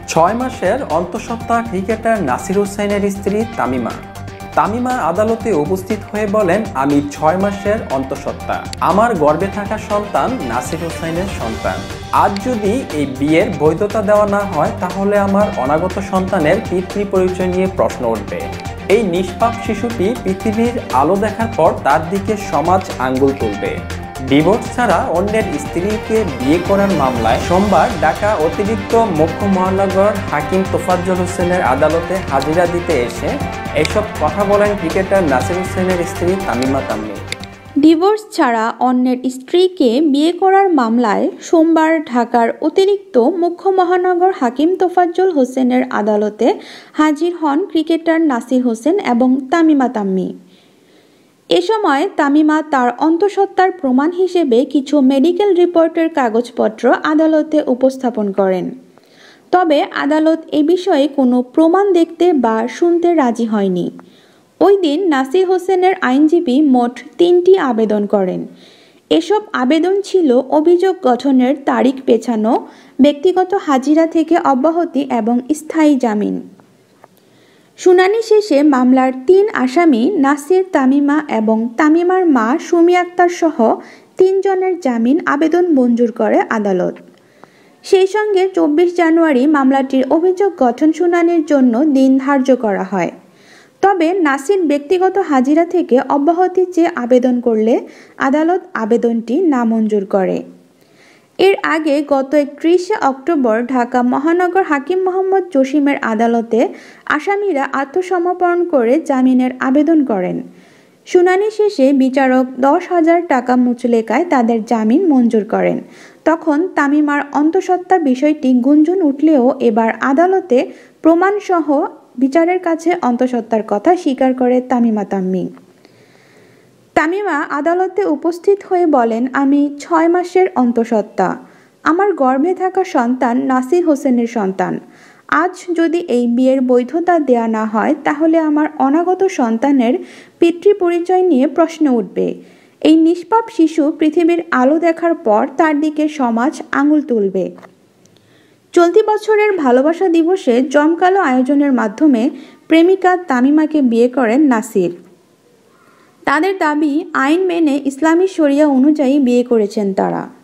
6 মাসের অন্তঃসত্ত্বা ক্রিকেটার নাসির হোসেনের স্ত্রী তামিমা। তামিমা আদালতে উপস্থিত হয়ে বলেন, আমি 6 মাসের অন্তঃসত্ত্বা, আমার গর্ভে থাকা সন্তান নাসির হোসেনের সন্তান। আজ যদি এই বিয়ের বৈধতা দেওয়া না হয় তাহলে আমার অনাগত সন্তানের পিতৃ পরিচয় নিয়ে প্রশ্ন উঠবে। এই নিষ্পাপ শিশুটি পৃথিবীর আলো দেখার পর তার দিকে সমাজ আঙ্গুল তুলবে। ডিভোর্স ছাড়া অন্যের স্ত্রীকে বিয়ে করার মামলায় সোমবার ঢাকা অতিরিক্ত মুখ্য মহানগর হাকিম তোফাজ্জল হোসেনের আদালতে হাজিরা দিতে এসে এসব কথা বলেন ক্রিকেটার নাসির হোসেনের স্ত্রী তামিমা তাম্মি। ডিভোর্স ছাড়া অন্যের স্ত্রীকে বিয়ে করার মামলায় সোমবার ঢাকার অতিরিক্ত মুখ্য মহানগর হাকিম তোফাজ্জল হোসেনের আদালতে হাজির হন ক্রিকেটার নাসির হোসেন এবং তামিমা তাম্মি। এ সময় তামিমা তার অন্তঃসত্ত্বার প্রমাণ হিসেবে কিছু মেডিকেল রিপোর্টের কাগজপত্র আদালতে উপস্থাপন করেন। তবে আদালত এ বিষয়ে কোনো প্রমাণ দেখতে বা শুনতে রাজি হয়নি। ওই দিন নাসির হোসেনের আইনজীবী মোট 3টি আবেদন করেন। এসব আবেদন ছিল অভিযোগ গঠনের তারিখ পেছানো, ব্যক্তিগত হাজিরা থেকে অব্যাহতি এবং স্থায়ী জামিন। শুনানি শেষে মামলার 3 আসামি নাসির, তামিমা এবং তামিমার মা সুমি আক্তার সহ 3 জনের জামিন আবেদন মঞ্জুর করে আদালত। সেই সঙ্গে 24 জানুয়ারি মামলাটির অভিযোগ গঠন শুনানির জন্য দিন ধার্য করা হয়। তবে নাসির ব্যক্তিগত হাজিরা থেকে অব্যাহতি চেয়ে আবেদন করলে আদালত আবেদনটি নামঞ্জুর করে। এর আগে গত 31শে অক্টোবর ঢাকা মহানগর হাকিম মোহাম্মদ জসিমের আদালতে আসামিরা আত্মসমর্পণ করে জামিনের আবেদন করেন। শুনানি শেষে বিচারক 10,000 টাকা মুচলেকায় তাদের জামিন মঞ্জুর করেন। তখন তামিমার অন্তঃসত্ত্বা বিষয়টি গুঞ্জন উঠলেও এবার আদালতে প্রমাণসহ বিচারের কাছে অন্তঃসত্ত্বার কথা স্বীকার করে তামিমা তাম্মি। তামিমা আদালতে উপস্থিত হয়ে বলেন, আমি 6 মাসের অন্তঃসত্ত্বা, আমার গর্ভে থাকা সন্তান নাসির হোসেনের সন্তান। আজ যদি এই বিয়ের বৈধতা দেয়া না হয় তাহলে আমার অনাগত সন্তানের পিতৃ পরিচয় নিয়ে প্রশ্ন উঠবে। এই নিষ্পাপ শিশু পৃথিবীর আলো দেখার পর তার দিকে সমাজ আঙুল তুলবে। চলতি বছরের ভালোবাসা দিবসে জমকালো আয়োজনের মাধ্যমে প্রেমিকা তামিমাকে বিয়ে করেন নাসির। তাদের দাবি, আইন মেনে ইসলামী শরিয়া অনুযায়ী বিয়ে করেছেন তারা।